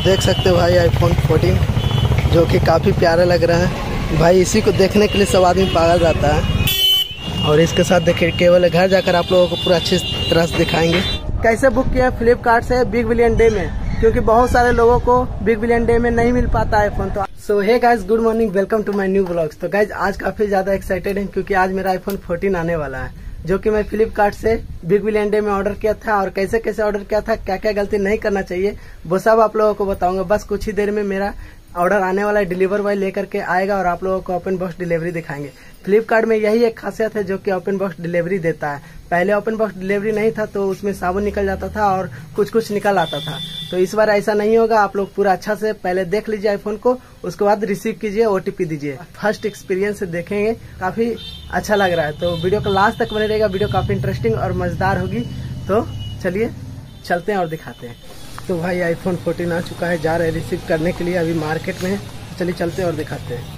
देख सकते हो भाई आईफोन 14 जो कि काफ़ी प्यारा लग रहा है भाई। इसी को देखने के लिए सब आदमी पागल रहता है। और इसके साथ देखिए केवल घर जाकर आप लोगों को पूरा अच्छी तरह से दिखाएंगे कैसे बुक किया फ्लिपकार्ट से बिग बिलियन डे में, क्योंकि बहुत सारे लोगों को बिग बिलियन डे में नहीं मिल पाता आईफोन। तो so hey guys, good morning, welcome to my new vlogs. तो गाइज आज काफी ज्यादा एक्साइटेड है क्योंकि आज मेरा आईफोन 14 आने वाला है, जो कि मैं फ्लिपकार्ट से बिग बिलियन डे में ऑर्डर किया था। और कैसे कैसे ऑर्डर किया था, क्या क्या गलती नहीं करना चाहिए, वो सब आप लोगों को बताऊंगा। बस कुछ ही देर में मेरा ऑर्डर आने वाला है, डिलीवर बॉय लेकर के आएगा और आप लोगों को ओपन बॉक्स डिलीवरी दिखाएंगे। फ्लिपकार्ट में यही एक खासियत है जो कि ओपन बॉक्स डिलीवरी देता है। पहले ओपन बॉक्स डिलीवरी नहीं था तो उसमें साबुन निकल जाता था और कुछ कुछ निकल आता था। तो इस बार ऐसा नहीं होगा। आप लोग पूरा अच्छा से पहले देख लीजिए आईफोन को, उसके बाद रिसीव कीजिए, OTP दीजिए। फर्स्ट एक्सपीरियंस से देखेंगे, काफी अच्छा लग रहा है। तो वीडियो को लास्ट तक बने रहेगा, वीडियो काफी इंटरेस्टिंग और मजेदार होगी। तो चलिए चलते हैं और दिखाते हैं। तो भाई आईफोन 14 आ चुका है, जा रहे हैं रिसीव करने के लिए, अभी मार्केट में है। तो चलिए चलते हैं और दिखाते हैं।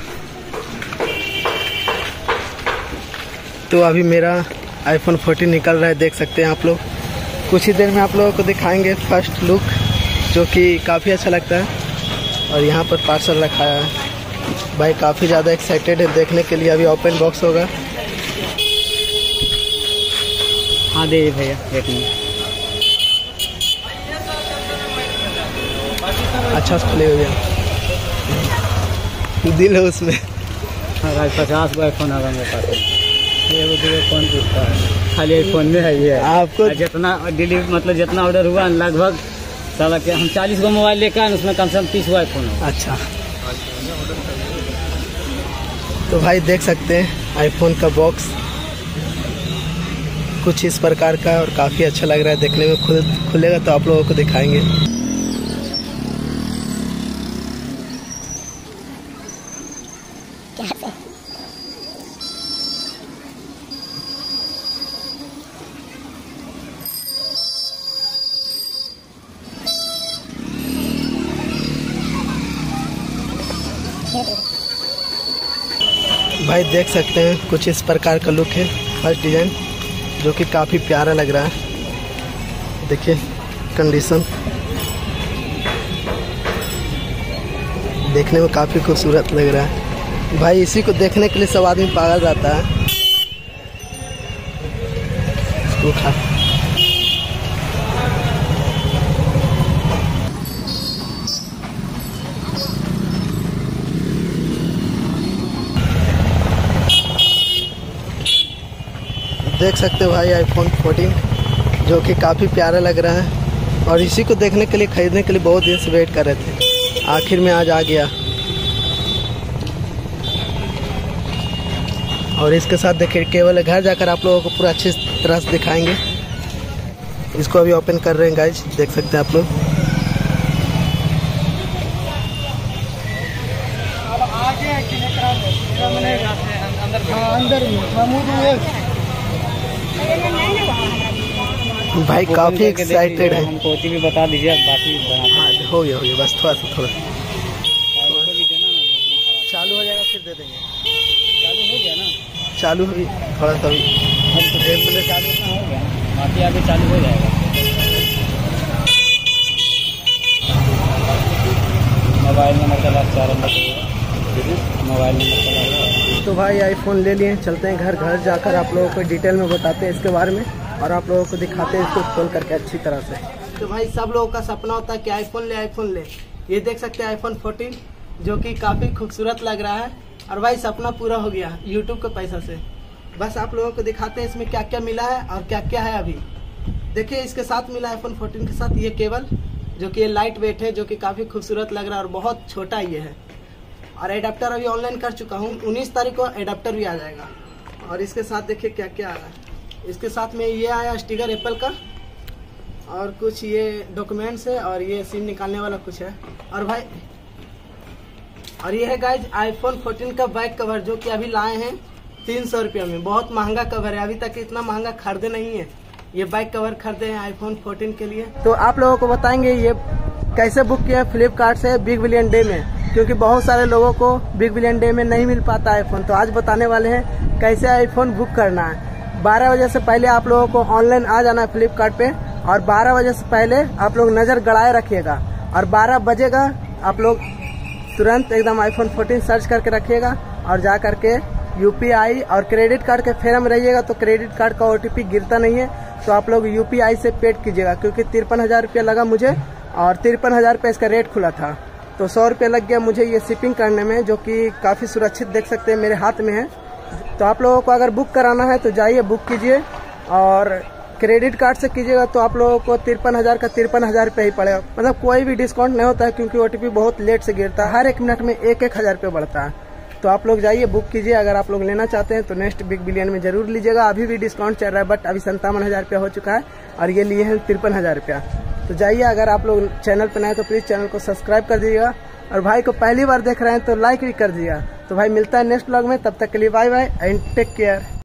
तो अभी मेरा आईफोन 14 निकल रहा है, देख सकते हैं आप लोग। कुछ ही देर में आप लोगों को दिखाएंगे फर्स्ट लुक, जो कि काफ़ी अच्छा लगता है। और यहाँ पर पार्सल रखा है भाई, काफ़ी ज़्यादा एक्साइटेड है देखने के लिए। अभी ओपन बॉक्स होगा। हाँ दे भैया, एक मिनट। अच्छा से प्ले हो गया, दिल है उसमें। 50 गो आईफोन आ मेरे पास, फोन पूछता है, खाली आईफोन में है ये। आपको जितना डिलीवरी मतलब जितना ऑर्डर हुआ लगभग साला के हम 40 गो मोबाइल लेकर आए, उसमें कम से कम 30 गो आईफोन है। अच्छा, तो भाई देख सकते हैं आईफोन का बॉक्स कुछ इस प्रकार का और काफ़ी अच्छा लग रहा है देखने में। खुलेगा तो आप लोगों को दिखाएंगे। भाई देख सकते हैं कुछ इस प्रकार का लुक है फर्स्ट डिजाइन, जो कि काफ़ी प्यारा लग रहा है। देखिए कंडीशन देखने में काफ़ी खूबसूरत लग रहा है भाई। इसी को देखने के लिए सब आदमी पागल रहता है। देख सकते हो भाई आईफोन 14 जो कि काफ़ी प्यारा लग रहा है। और इसी को देखने के लिए, खरीदने के लिए बहुत दिन से वेट कर रहे थे, आखिर में आज आ गया। और इसके साथ देखिए केवल घर जाकर आप लोगों को पूरा अच्छी तरह से दिखाएंगे। इसको अभी ओपन कर रहे हैं गाइज, देख सकते हैं आप लोग। भाई काफी एक्साइटेड है। हमको OTP बता दीजिए, बाकी हो गया बस थोड़ा चालू हो जाएगा, फिर दे देंगे। चालू हो गया ना, चालू हुई थोड़ा सा भी, चालू हो गया, बाकी आगे चालू हो जाएगा। मोबाइल नंबर चला, मोबाइल नंबर चला। तो भाई आईफोन ले लिए, चलते हैं घर जाकर आप लोगों को डिटेल में बताते हैं इसके बारे में और आप लोगों को दिखाते हैं इसको खोल करके अच्छी तरह से। तो भाई सब लोगों का सपना होता है कि आईफोन ले। ये देख सकते हैं आईफोन 14 जो कि काफ़ी खूबसूरत लग रहा है। और भाई सपना पूरा हो गया यूट्यूब के पैसा से। बस आप लोगों को दिखाते हैं इसमें क्या क्या मिला है और क्या क्या है। अभी देखिए इसके साथ मिला आईफोन 14 के साथ ये केबल, जो कि लाइट वेट है, जो कि काफ़ी खूबसूरत लग रहा है और बहुत छोटा ये है। और एडाप्टर अभी ऑनलाइन कर चुका हूँ, 19 तारीख को एडाप्टर भी आ जाएगा। और इसके साथ देखिए क्या क्या आ रहा है। इसके साथ में ये आया स्टिकर एप्पल का, और कुछ ये डॉक्यूमेंट्स है, और ये सिम निकालने वाला कुछ है। और भाई और ये है गाइज आईफोन 14 का बैक कवर, जो कि अभी लाए हैं 300 रुपये में। बहुत महंगा कवर है, अभी तक इतना महंगा खरीदे नहीं है। ये बैक कवर खरीदे हैं आईफोन 14 के लिए। तो आप लोगों को बताएंगे ये कैसे बुक किया फ्लिपकार्ट से बिग बिलियन डे में, क्योंकि बहुत सारे लोगों को बिग बिलियन डे में नहीं मिल पाता आईफोन। तो आज बताने वाले हैं कैसे आईफोन बुक करना है। 12 बजे से पहले आप लोगों को ऑनलाइन आ जाना है फ्लिपकार्ट पे, और 12 बजे से पहले आप लोग नज़र गड़ाए रखिएगा। और 12 बजेगा आप लोग तुरंत एकदम आईफोन 14 सर्च करके रखिएगा और जा करके यूपीआई और क्रेडिट कार्ड के फेरा में रहिएगा तो क्रेडिट कार्ड का ओटीपी गिरता नहीं है, तो आप लोग यूपीआई से पेड कीजिएगा, क्योंकि 53,000 रुपया लगा मुझे और 53,000 रुपये इसका रेट खुला था, तो 100 रुपये लग गया मुझे ये शिपिंग करने में, जो कि काफ़ी सुरक्षित देख सकते हैं मेरे हाथ में है। तो आप लोगों को अगर बुक कराना है तो जाइए बुक कीजिए, और क्रेडिट कार्ड से कीजिएगा तो आप लोगों को 53,000 का 53,000 रुपये ही पड़ेगा, मतलब कोई भी डिस्काउंट नहीं होता है, क्योंकि ओटीपी बहुत लेट से गिरता है, हर 1 मिनट में 1,000 रुपये बढ़ता है। तो आप लोग जाइए बुक कीजिए, अगर आप लोग लेना चाहते हैं तो नेक्स्ट बिग बिलियन में जरूर लीजिएगा। अभी भी डिस्काउंट चल रहा है, बट अभी 57,000 रुपया हो चुका है और ये लिए हैं 53,000 रुपया। तो जाइए, अगर आप लोग चैनल पर नए तो प्लीज़ चैनल को सब्सक्राइब कर दीजिएगा, और भाई को पहली बार देख रहे हैं तो लाइक भी कर दीजिएगा। तो भाई मिलता है नेक्स्ट व्लॉग में, तब तक के लिए bye bye and take care.